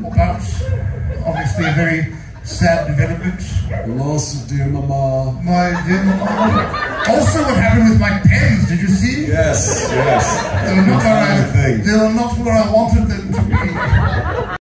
about obviously a very sad development. The loss of dear Mama. My dear Mama. Also what happened with my pens, did you see? Yes, yes. They were not where I wanted them